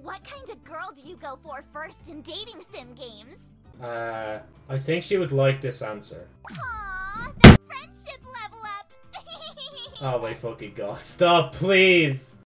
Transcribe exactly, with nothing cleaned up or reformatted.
what kind of girl do you go for first in dating sim games? Uh, I think she would like this answer. Aww, that friendship level up! Oh my fucking god. Stop, please!